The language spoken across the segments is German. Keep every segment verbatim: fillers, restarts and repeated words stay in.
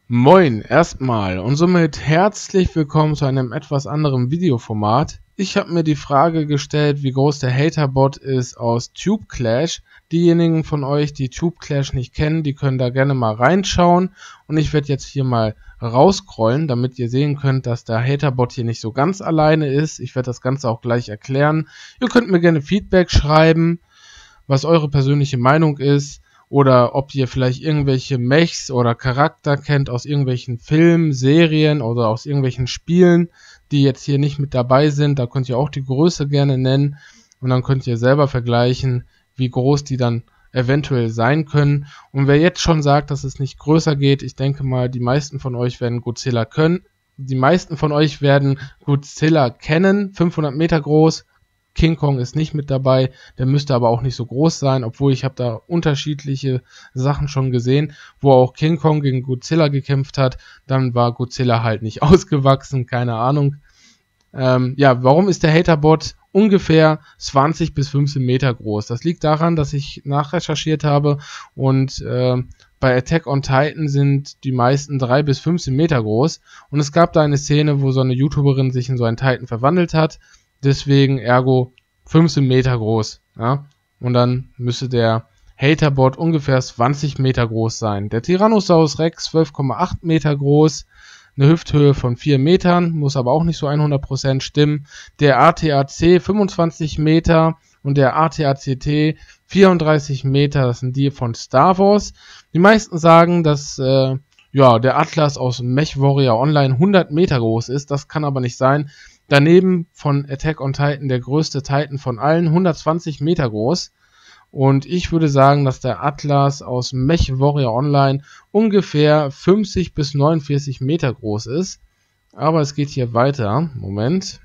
Moin, erstmal und somit herzlich willkommen zu einem etwas anderen Videoformat. Ich habe mir die Frage gestellt, wie groß der Haterbot ist aus Tube Clash. Diejenigen von euch, die Tube Clash nicht kennen, die können da gerne mal reinschauen. Und ich werde jetzt hier mal rausscrollen, damit ihr sehen könnt, dass der Haterbot hier nicht so ganz alleine ist. Ich werde das Ganze auch gleich erklären. Ihr könnt mir gerne Feedback schreiben, was eure persönliche Meinung ist. Oder ob ihr vielleicht irgendwelche Mechs oder Charakter kennt aus irgendwelchen Filmen, Serien oder aus irgendwelchen Spielen, die jetzt hier nicht mit dabei sind. Da könnt ihr auch die Größe gerne nennen und dann könnt ihr selber vergleichen, wie groß die dann eventuell sein können. Und wer jetzt schon sagt, dass es nicht größer geht, ich denke mal, die meisten von euch werden Godzilla können. Die meisten von euch werden Godzilla kennen, fünfhundert Meter groß. King Kong ist nicht mit dabei, der müsste aber auch nicht so groß sein, obwohl ich habe da unterschiedliche Sachen schon gesehen, wo auch King Kong gegen Godzilla gekämpft hat, dann war Godzilla halt nicht ausgewachsen, keine Ahnung. Ähm, ja, warum ist der Haterbot ungefähr zwanzig bis fünfzehn Meter groß? Das liegt daran, dass ich nachrecherchiert habe und äh, bei Attack on Titan sind die meisten drei bis fünfzehn Meter groß und es gab da eine Szene, wo so eine YouTuberin sich in so einen Titan verwandelt hat. Deswegen ergo fünfzehn Meter groß, ja, und dann müsste der Haterbot ungefähr zwanzig Meter groß sein. Der Tyrannosaurus Rex zwölf Komma acht Meter groß, eine Hüfthöhe von vier Metern, muss aber auch nicht so hundert Prozent stimmen. Der A T A C fünfundzwanzig Meter und der A T A C T vierunddreißig Meter, das sind die von Star Wars. Die meisten sagen, dass äh, ja, der Atlas aus MechWarrior Online hundert Meter groß ist, das kann aber nicht sein. Daneben von Attack on Titan der größte Titan von allen, hundertzwanzig Meter groß. Und ich würde sagen, dass der Atlas aus MechWarrior Online ungefähr fünfzig bis neunundvierzig Meter groß ist. Aber es geht hier weiter. Moment.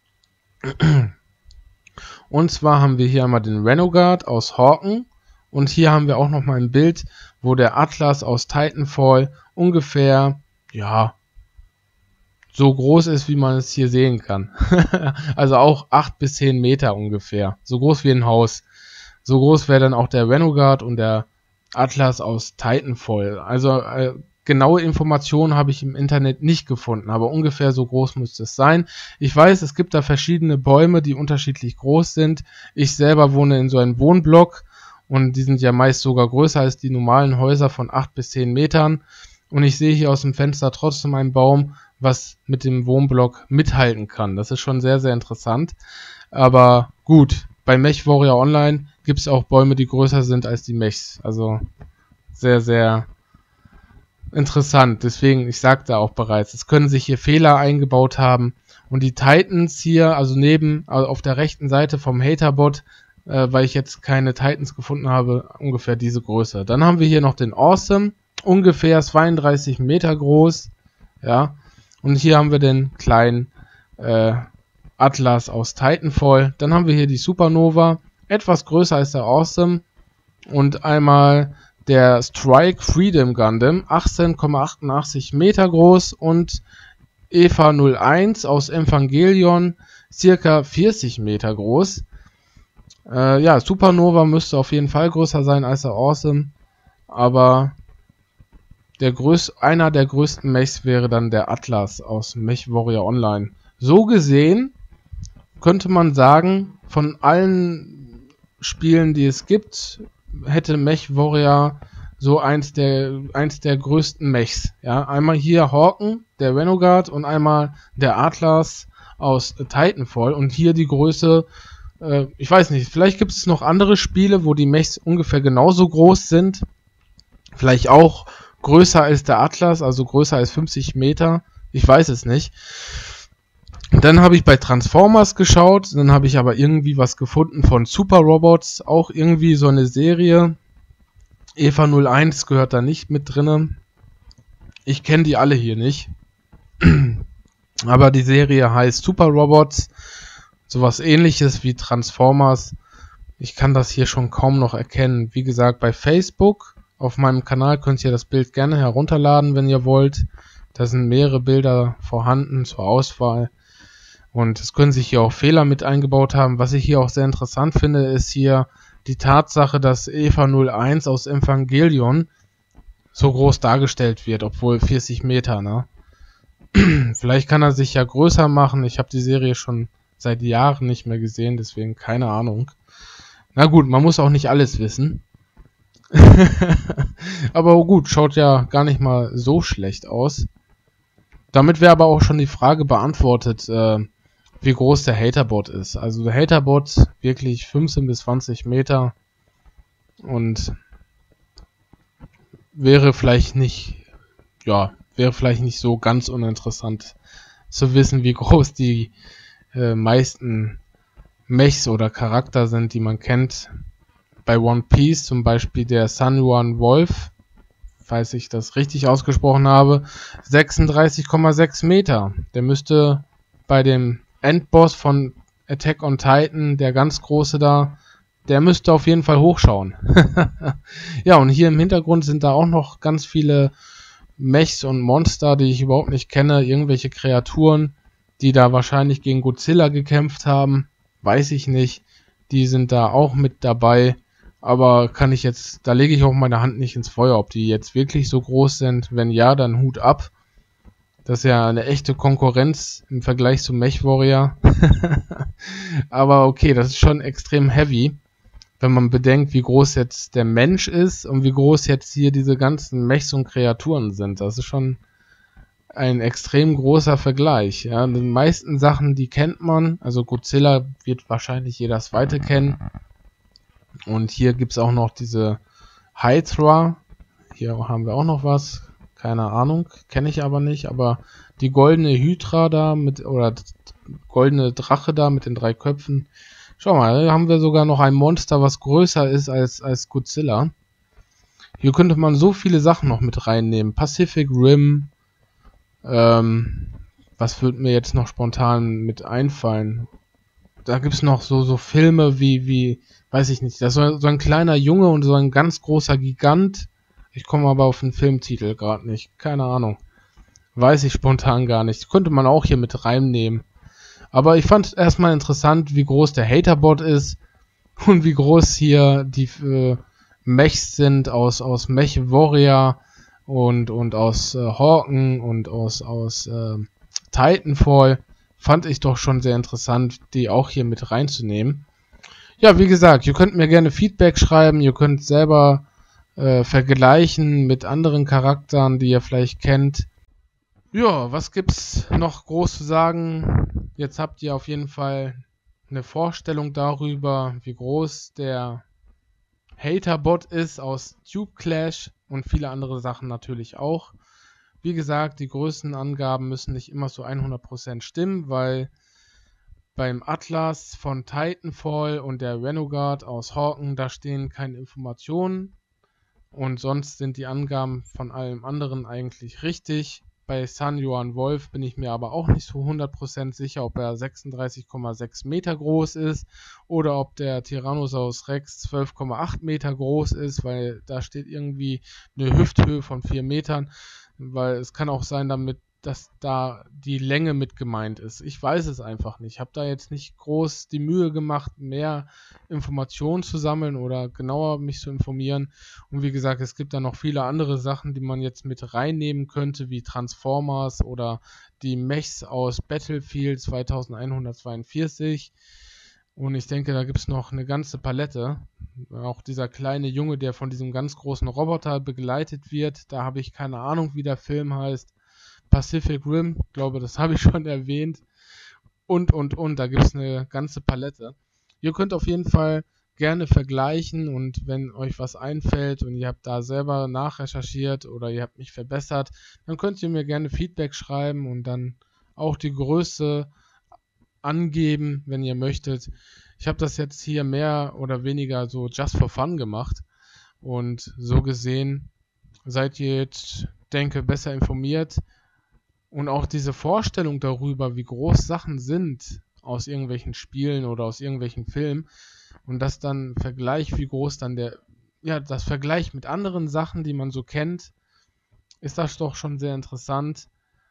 Und zwar haben wir hier einmal den Renogard aus Hawken. Und hier haben wir auch nochmal ein Bild, wo der Atlas aus Titanfall ungefähr, ja, so groß ist, wie man es hier sehen kann. Also auch acht bis zehn Meter ungefähr. So groß wie ein Haus. So groß wäre dann auch der Renogard und der Atlas aus Titanfall. Also äh, genaue Informationen habe ich im Internet nicht gefunden, aber ungefähr so groß müsste es sein. Ich weiß, es gibt da verschiedene Bäume, die unterschiedlich groß sind. Ich selber wohne in so einem Wohnblock und die sind ja meist sogar größer als die normalen Häuser von acht bis zehn Metern. Und ich sehe hier aus dem Fenster trotzdem einen Baum, was mit dem Wohnblock mithalten kann. Das ist schon sehr, sehr interessant. Aber gut, bei MechWarrior Online gibt es auch Bäume, die größer sind als die Mechs. Also sehr, sehr interessant. Deswegen, ich sagte auch bereits, es können sich hier Fehler eingebaut haben. Und die Titans hier, also neben, also auf der rechten Seite vom Haterbot, äh, weil ich jetzt keine Titans gefunden habe, ungefähr diese Größe. Dann haben wir hier noch den Awesome, ungefähr zweiunddreißig Meter groß. Ja. Und hier haben wir den kleinen äh, Atlas aus Titanfall. Dann haben wir hier die Supernova, etwas größer als der Awesome. Und einmal der Strike Freedom Gundam, achtzehn Komma achtundachtzig Meter groß. Und Eva null eins aus Evangelion, circa vierzig Meter groß. Äh, ja, Supernova müsste auf jeden Fall größer sein als der Awesome. Aber Der größ einer der größten Mechs wäre dann der Atlas aus MechWarrior Online. So gesehen könnte man sagen, von allen Spielen, die es gibt, hätte MechWarrior so eins der, eins der größten Mechs. Ja, einmal hier Hawken, der Renogard, und einmal der Atlas aus Titanfall. Und hier die Größe, äh, ich weiß nicht, vielleicht gibt es noch andere Spiele, wo die Mechs ungefähr genauso groß sind. Vielleicht auch größer als der Atlas, also größer als fünfzig Meter. Ich weiß es nicht. Dann habe ich bei Transformers geschaut. Dann habe ich aber irgendwie was gefunden von Super Robots. Auch irgendwie so eine Serie. Eva null eins gehört da nicht mit drinne. Ich kenne die alle hier nicht. Aber die Serie heißt Super Robots. Sowas ähnliches wie Transformers. Ich kann das hier schon kaum noch erkennen. Wie gesagt, bei Facebook auf meinem Kanal könnt ihr das Bild gerne herunterladen, wenn ihr wollt. Da sind mehrere Bilder vorhanden zur Auswahl. Und es können sich hier auch Fehler mit eingebaut haben. Was ich hier auch sehr interessant finde, ist hier die Tatsache, dass Eva null eins aus Evangelion so groß dargestellt wird, obwohl vierzig Meter, ne? Vielleicht kann er sich ja größer machen. Ich habe die Serie schon seit Jahren nicht mehr gesehen, deswegen keine Ahnung. Na gut, man muss auch nicht alles wissen. Aber gut, schaut ja gar nicht mal so schlecht aus. Damit wäre aber auch schon die Frage beantwortet, äh, wie groß der Haterbot ist. Also der Haterbot wirklich fünfzehn bis zwanzig Meter und wäre vielleicht nicht, ja, wäre vielleicht nicht so ganz uninteressant zu wissen, wie groß die äh, meisten Mechs oder Charakter sind, die man kennt. Bei One Piece zum Beispiel der Sun Yuan Wolf, falls ich das richtig ausgesprochen habe, sechsunddreißig Komma sechs Meter. Der müsste bei dem Endboss von Attack on Titan, der ganz große da, der müsste auf jeden Fall hochschauen. Ja, und hier im Hintergrund sind da auch noch ganz viele Mechs und Monster, die ich überhaupt nicht kenne. Irgendwelche Kreaturen, die da wahrscheinlich gegen Godzilla gekämpft haben. Weiß ich nicht. Die sind da auch mit dabei. Aber kann ich jetzt, da lege ich auch meine Hand nicht ins Feuer, ob die jetzt wirklich so groß sind. Wenn ja, dann Hut ab. Das ist ja eine echte Konkurrenz im Vergleich zu MechWarrior. Aber okay, das ist schon extrem heavy, wenn man bedenkt, wie groß jetzt der Mensch ist und wie groß jetzt hier diese ganzen Mechs und Kreaturen sind. Das ist schon ein extrem großer Vergleich. Ja, die meisten Sachen, die kennt man. Also Godzilla wird wahrscheinlich jeder zweite kennen. Und hier gibt es auch noch diese Hydra. Hier haben wir auch noch was. Keine Ahnung, kenne ich aber nicht. Aber die goldene Hydra da mit, oder goldene Drache da mit den drei Köpfen. Schau mal, da haben wir sogar noch ein Monster, was größer ist als, als Godzilla. Hier könnte man so viele Sachen noch mit reinnehmen. Pacific Rim. Ähm, was würde mir jetzt noch spontan mit einfallen? Da gibt es noch so, so Filme wie, wie, weiß ich nicht, das ist so, so ein kleiner Junge und so ein ganz großer Gigant. Ich komme aber auf den Filmtitel gerade nicht. Keine Ahnung. Weiß ich spontan gar nicht. Könnte man auch hier mit reinnehmen. Aber ich fand erstmal interessant, wie groß der Haterbot ist und wie groß hier die äh, Mechs sind aus, aus MechWarrior und, und aus äh, Hawken und aus, aus äh, Titanfall. Fand ich doch schon sehr interessant, die auch hier mit reinzunehmen. Ja, wie gesagt, ihr könnt mir gerne Feedback schreiben, ihr könnt selber äh, vergleichen mit anderen Charakteren, die ihr vielleicht kennt. Ja, was gibt's noch groß zu sagen? Jetzt habt ihr auf jeden Fall eine Vorstellung darüber, wie groß der Haterbot ist aus Tube Clash und viele andere Sachen natürlich auch. Wie gesagt, die Größenangaben müssen nicht immer zu hundert Prozent stimmen, weil beim Atlas von Titanfall und der Renegade aus Hawken, da stehen keine Informationen und sonst sind die Angaben von allem anderen eigentlich richtig. Bei Sun Yuan Wolf bin ich mir aber auch nicht zu hundert Prozent sicher, ob er sechsunddreißig Komma sechs Meter groß ist oder ob der Tyrannosaurus Rex zwölf Komma acht Meter groß ist, weil da steht irgendwie eine Hüfthöhe von vier Metern, weil es kann auch sein, damit, dass da die Länge mit gemeint ist. Ich weiß es einfach nicht. Ich habe da jetzt nicht groß die Mühe gemacht, mehr Informationen zu sammeln oder genauer mich zu informieren. Und wie gesagt, es gibt da noch viele andere Sachen, die man jetzt mit reinnehmen könnte, wie Transformers oder die Mechs aus Battlefield zweitausendeinhundertzweiundvierzig. Und ich denke, da gibt es noch eine ganze Palette. Auch dieser kleine Junge, der von diesem ganz großen Roboter begleitet wird, da habe ich keine Ahnung, wie der Film heißt. Pacific Rim, glaube, das habe ich schon erwähnt. Und, und, und, da gibt es eine ganze Palette. Ihr könnt auf jeden Fall gerne vergleichen und wenn euch was einfällt und ihr habt da selber nachrecherchiert oder ihr habt mich verbessert, dann könnt ihr mir gerne Feedback schreiben und dann auch die Größe angeben, wenn ihr möchtet. Ich habe das jetzt hier mehr oder weniger so just for fun gemacht und so gesehen seid ihr jetzt, denke, besser informiert. Und auch diese Vorstellung darüber, wie groß Sachen sind aus irgendwelchen Spielen oder aus irgendwelchen Filmen und das dann Vergleich, wie groß dann der, ja, das Vergleich mit anderen Sachen, die man so kennt, ist das doch schon sehr interessant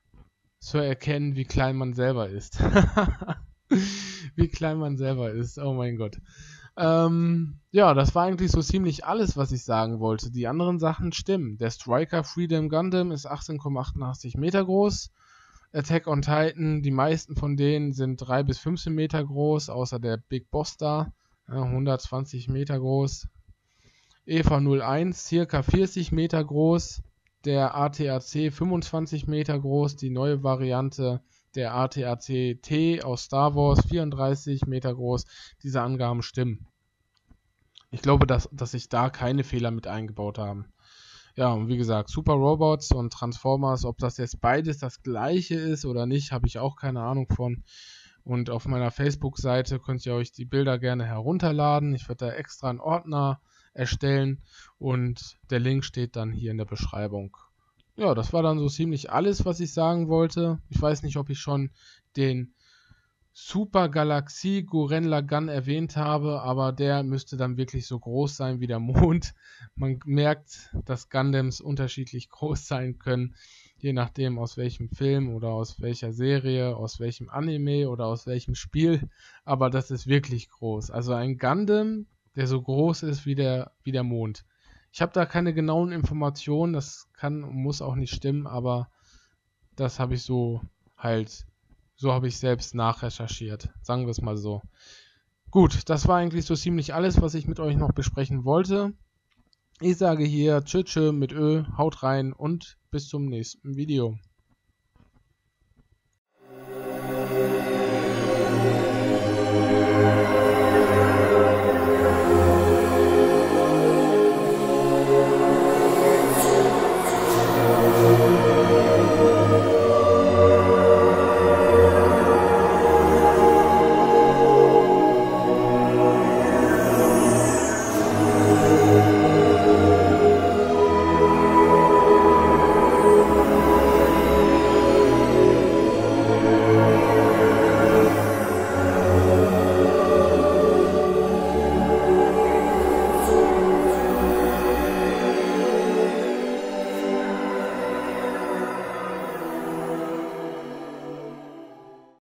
zu erkennen, wie klein man selber ist. Wie klein man selber ist, oh mein Gott. Ähm, ja, das war eigentlich so ziemlich alles, was ich sagen wollte. Die anderen Sachen stimmen. Der Striker Freedom Gundam ist achtzehn Komma achtundachtzig Meter groß. Attack on Titan, die meisten von denen sind drei bis fünfzehn Meter groß, außer der Big Boss da, ja, hundertzwanzig Meter groß. EVA null eins, circa vierzig Meter groß. Der A T A C fünfundzwanzig Meter groß, die neue Variante der A T A C T aus Star Wars vierunddreißig Meter groß. Diese Angaben stimmen. Ich glaube, dass, dass sich da keine Fehler mit eingebaut haben. Ja, und wie gesagt, Super Robots und Transformers, ob das jetzt beides das gleiche ist oder nicht, habe ich auch keine Ahnung von. Und auf meiner Facebook-Seite könnt ihr euch die Bilder gerne herunterladen. Ich werde da extra einen Ordner erstellen und der Link steht dann hier in der Beschreibung. Ja, das war dann so ziemlich alles, was ich sagen wollte. Ich weiß nicht, ob ich schon den Super Galaxie Gurren Lagann erwähnt habe, aber der müsste dann wirklich so groß sein wie der Mond. Man merkt, dass Gundams unterschiedlich groß sein können, je nachdem aus welchem Film oder aus welcher Serie, aus welchem Anime oder aus welchem Spiel, aber das ist wirklich groß. Also ein Gundam, der so groß ist wie der, wie der Mond. Ich habe da keine genauen Informationen, das kann und muss auch nicht stimmen, aber das habe ich so halt So habe ich selbst nachrecherchiert. Sagen wir es mal so. Gut, das war eigentlich so ziemlich alles, was ich mit euch noch besprechen wollte. Ich sage hier Tschö Tschö mit Ö, haut rein und bis zum nächsten Video.